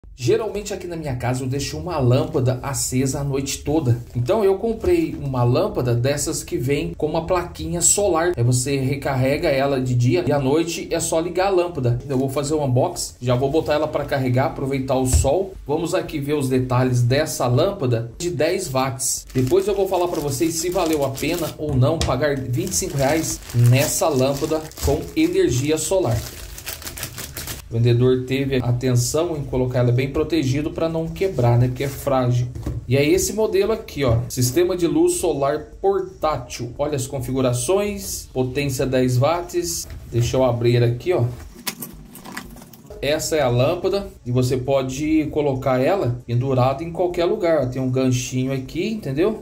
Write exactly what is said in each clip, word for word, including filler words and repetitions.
Geralmente aqui na minha casa eu deixo uma lâmpada acesa a noite toda. Então eu comprei uma lâmpada dessas que vem com uma plaquinha solar. Aí você recarrega ela de dia e à noite é só ligar a lâmpada. Eu vou fazer um unboxing, já vou botar ela para carregar, aproveitar o sol. Vamos aqui ver os detalhes dessa lâmpada de dez watts. Depois eu vou falar para vocês se valeu a pena ou não pagar vinte e cinco reais nessa lâmpada com energia solar. O vendedor teve atenção em colocar ela bem protegido para não quebrar, né? Porque é frágil. E é esse modelo aqui, ó. Sistema de luz solar portátil. Olha as configurações. Potência dez watts. Deixa eu abrir aqui, ó. Essa é a lâmpada e você pode colocar ela pendurada em qualquer lugar. Tem um ganchinho aqui, entendeu?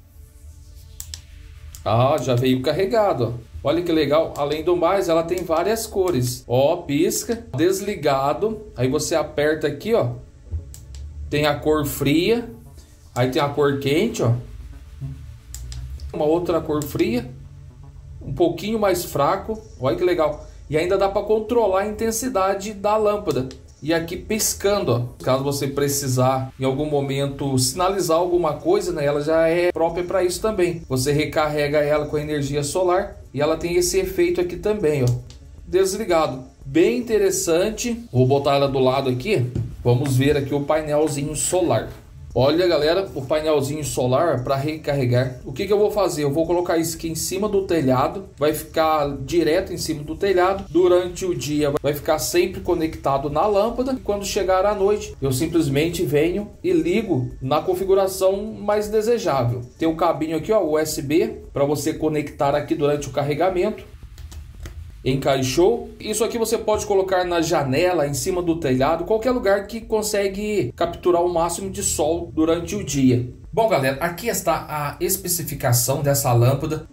Ah, já veio carregado, ó. Olha que legal, além do mais, ela tem várias cores. Ó, pisca, desligado. Aí você aperta aqui, ó. Tem a cor fria. Aí tem a cor quente, ó. Uma outra cor fria. Um pouquinho mais fraco. Olha que legal. E ainda dá para controlar a intensidade da lâmpada. E aqui piscando, ó. Caso você precisar em algum momento sinalizar alguma coisa, né? Ela já é própria para isso também. Você recarrega ela com energia solar. E ela tem esse efeito aqui também, ó. Desligado. Bem interessante. Vou botar ela do lado aqui. Vamos ver aqui o painelzinho solar. Olha, galera, o painelzinho solar para recarregar. O que que eu vou fazer? Eu vou colocar isso aqui em cima do telhado. Vai ficar direto em cima do telhado. Durante o dia vai ficar sempre conectado na lâmpada. E quando chegar à noite, eu simplesmente venho e ligo na configuração mais desejável. Tem o cabinho aqui, ó, U S B, para você conectar aqui durante o carregamento. Encaixou. Isso aqui você pode colocar na janela, em cima do telhado, qualquer lugar que consegue capturar o máximo de sol durante o dia. Bom, galera, aqui está a especificação dessa lâmpada.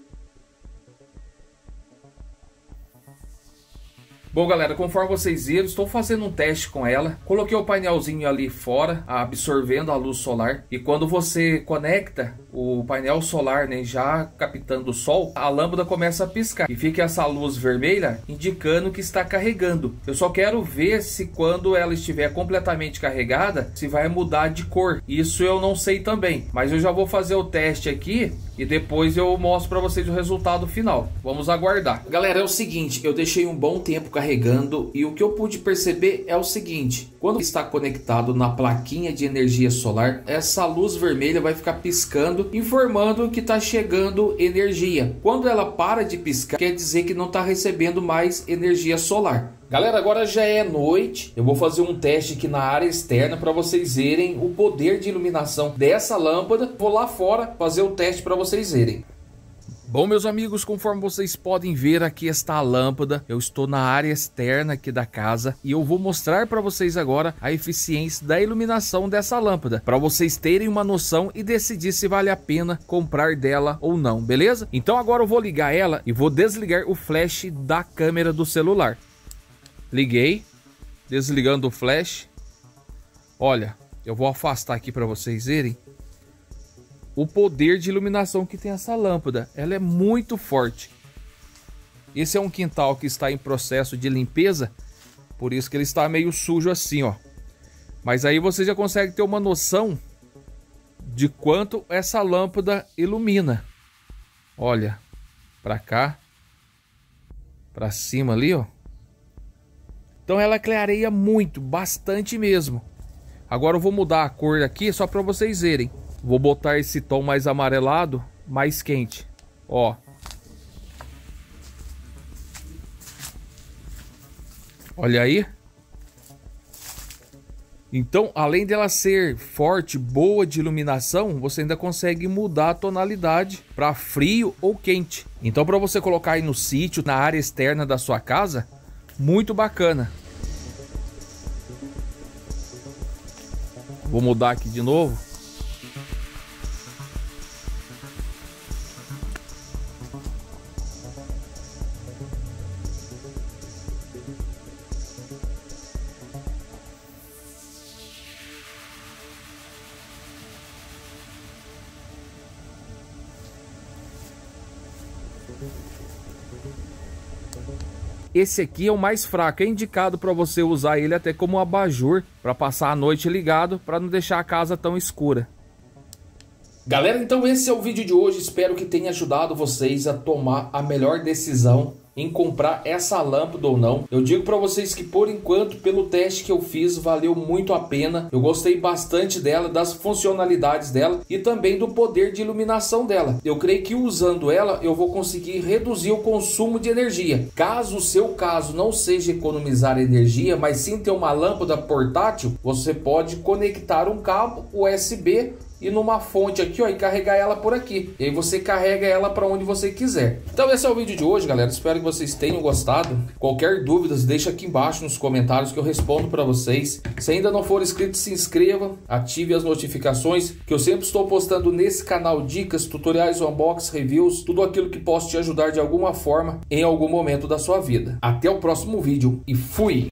Bom, galera, conforme vocês viram, estou fazendo um teste com ela. Coloquei o painelzinho ali fora, absorvendo a luz solar. E quando você conecta o painel solar, né, já captando o sol, a lâmpada começa a piscar. E fica essa luz vermelha indicando que está carregando. Eu só quero ver se quando ela estiver completamente carregada, se vai mudar de cor. Isso eu não sei também. Mas eu já vou fazer o teste aqui e depois eu mostro para vocês o resultado final. Vamos aguardar. Galera, é o seguinte, eu deixei um bom tempo carregando e o que eu pude perceber é o seguinte: quando está conectado na plaquinha de energia solar, essa luz vermelha vai ficar piscando, informando que está chegando energia. Quando ela para de piscar, quer dizer que não está recebendo mais energia solar. Galera, agora já é noite. Eu vou fazer um teste aqui na área externa para vocês verem o poder de iluminação dessa lâmpada. Vou lá fora fazer o teste para vocês verem. Bom, meus amigos, conforme vocês podem ver, aqui está a lâmpada. Eu estou na área externa aqui da casa e eu vou mostrar para vocês agora a eficiência da iluminação dessa lâmpada, para vocês terem uma noção e decidir se vale a pena comprar dela ou não, beleza? Então agora eu vou ligar ela e vou desligar o flash da câmera do celular. Liguei, desligando o flash. Olha, eu vou afastar aqui para vocês verem o poder de iluminação que tem essa lâmpada. Ela é muito forte. Esse é um quintal que está em processo de limpeza, por isso que ele está meio sujo assim, ó. Mas aí você já consegue ter uma noção de quanto essa lâmpada ilumina. Olha, para cá, para cima ali, ó. Então ela clareia muito, bastante mesmo. Agora eu vou mudar a cor aqui só para vocês verem. Vou botar esse tom mais amarelado, mais quente. Ó. Olha aí. Então, além dela ser forte, boa de iluminação, você ainda consegue mudar a tonalidade para frio ou quente. Então, para você colocar aí no sítio, na área externa da sua casa, muito bacana. Vou mudar aqui de novo. Esse aqui é o mais fraco, é indicado para você usar ele até como abajur, para passar a noite ligado, para não deixar a casa tão escura. Galera, então esse é o vídeo de hoje, espero que tenha ajudado vocês a tomar a melhor decisão em comprar essa lâmpada ou não. Eu digo para vocês que por enquanto, pelo teste que eu fiz, valeu muito a pena. Eu gostei bastante dela, das funcionalidades dela e também do poder de iluminação dela. Eu creio que usando ela eu vou conseguir reduzir o consumo de energia. Caso o seu caso não seja economizar energia, mas sim ter uma lâmpada portátil, você pode conectar um cabo U S B e numa fonte aqui, ó, e carregar ela por aqui. E aí você carrega ela para onde você quiser. Então esse é o vídeo de hoje, galera. Espero que vocês tenham gostado. Qualquer dúvidas, deixa aqui embaixo nos comentários que eu respondo para vocês. Se ainda não for inscrito, se inscreva, ative as notificações, que eu sempre estou postando nesse canal dicas, tutoriais, unbox, reviews, tudo aquilo que possa te ajudar de alguma forma em algum momento da sua vida. Até o próximo vídeo e fui!